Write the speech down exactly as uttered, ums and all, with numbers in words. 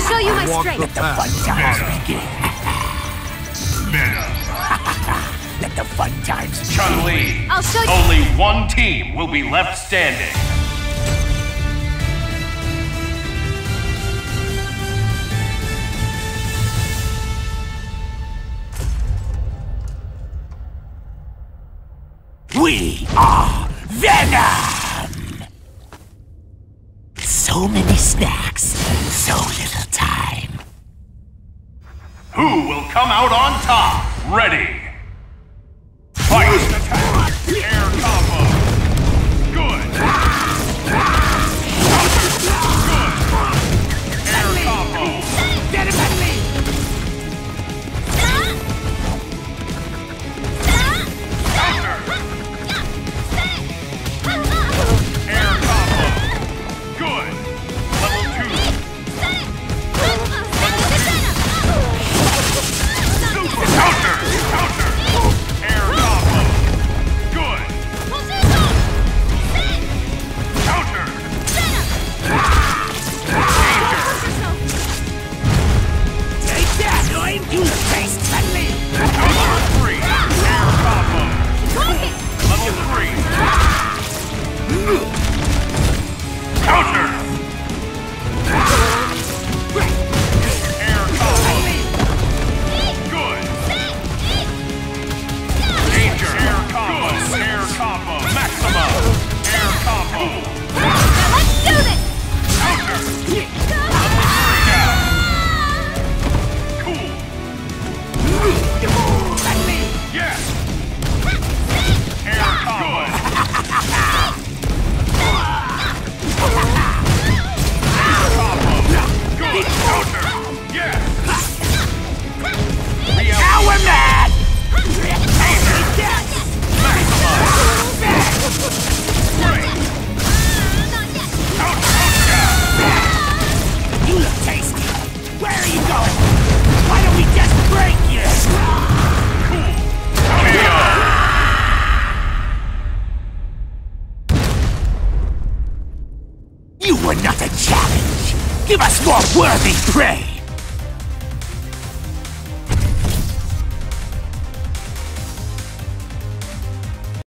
show you my Walk strength. the Let the fun times begin. Venom. Let the fun times begin. Chun-Li. I'll show you. Only one team will be left standing. We are Venom! So many snacks, so little time. Who will come out on top? Ready. Fight! Attack! Air combo! Good! Counter! Good! Air combo! Get him at me! Counter! Air combo! Good! Level two! Counter! Counter! Air combo! Good! Counter! Danger! Take that, Lloyd! You taste friendly! Level three! Air combo! Level three! Counter! Air combo! Good! Danger! Air combo! Air combo! Maxima! Air combo! Let's do this! Counter! Three now! Cool! Yes! Air combo! Air combo! Good! Counter! Yes! Now we're mad! Maxima! Great! Counter! You look tasty! Where are you going? Why don't we just break you? Cool! K O! You were not a challenge! Give us more worthy prey!